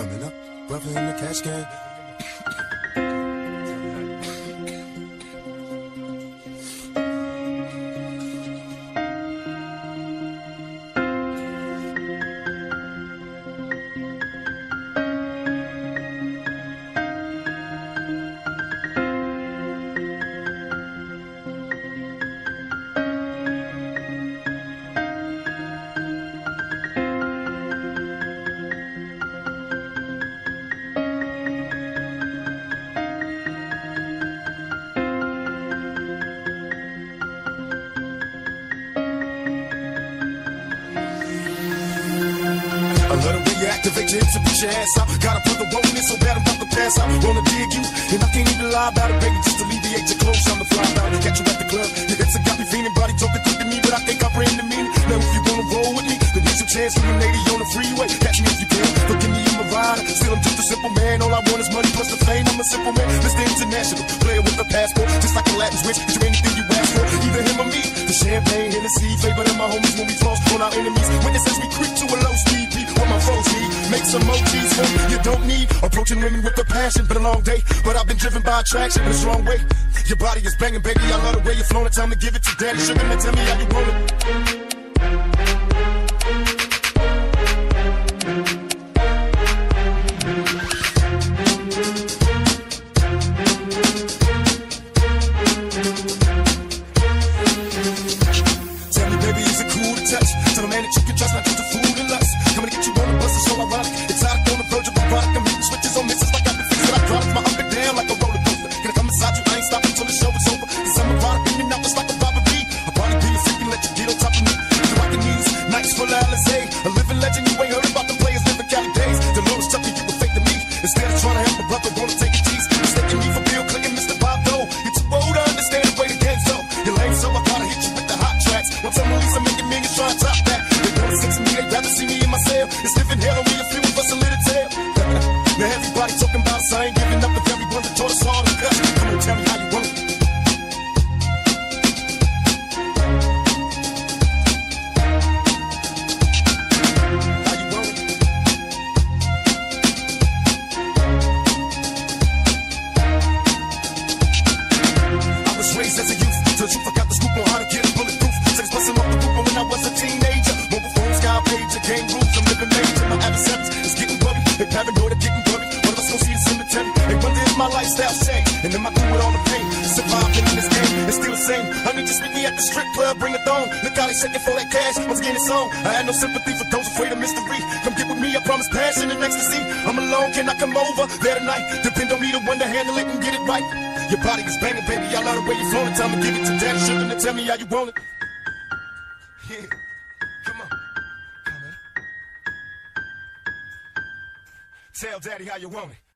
Coming up, brother in the cash game. I love the way you activate your hips and push your ass out. Gotta put the roll in so bad I'm about to pass out. Wanna dig you, and I can't even lie about it, baby. Just alleviate your clothes, I'm the fly out. Catch you at the club, your hips have got me feeling. Body talking quick to me, but I think I bring the meaning. Now if you wanna roll with me, then get some chance for the lady on the freeway. Catch me if you can, don't give me in my ride. Still I'm just a simple man, all I want is money plus the fame. I'm a simple man, Mr. International, player with a passport. Just like a Latin switch, get you anything you ask for. Either him or me, the champagne, Hennessy, favor than my homies when we floss on our enemies. Witnesses we creep to a low speed, what my foes need. Make some emojis for you don't need. Approaching women with a passion, been a long day, but I've been driven by attraction in a strong way. Your body is banging, baby, I love the way you're flowing. Time to give it to daddy, sugar, and tell me how you want it. Tell me, baby, is it cool to touch? Tell a man that you can trust, not just a fool and lust. Coming to get you on the bus, it's so ironic. It's hot on the verge of a product. I'm hitting switches on misses like I've been fixing. I drive my up and down like a roller coaster. Can I come inside you? I ain't stopping till the show is over. Cause I'm a product in and out just like a robbery. A body being sick and let you get on top of me. So I can use nights full of Alizé. A living legend, you ain't heard about the players living Cali days. The Lord's chucking you were fake to me. Instead of trying to help a brother, wanna take a tease. Mistaking me for Bill Clinton, Mr. Bob Dole. You're too old to understand the way the game's so. You're lame, so I gotta hit you with the hot tracks. Once I'm released, I'm making millions trying to top that. They wanna sex me, they'd rather see me in my cell. It's living hell on me, a few of us a little tail. Now everybody talking about us, I ain't giving up with everyone that taught us all to cut. Come on, tell me how you want it. How you want it? I was raised as a youth, till you forgot the scoop on how to get bulletproof. Sex busting off the roof when I was a teenager. Mobile phones, sky pager, game rules, I'm living major. My adversaries is getting worried, they paranoid, I'm getting worried. One of us gon' see the cemetery. They wonder if my lifestyle changed, and am I through with all the pain? Surviving in this game, it's still the same. I need just meet me at the strip club, bring a thong. Look how they shaking for that cash, once again it's on. I had no sympathy for those afraid of mystery. Come get with me, I promise passion and ecstasy. I'm alone, can I come over there tonight? Depend on me, the one to handle it and get it right. Your body is banging, baby, I love the way you're flowing. Time to give it to daddy, sugar, and tell me how you want it. Yeah, come on. Come on. Tell daddy how you want it.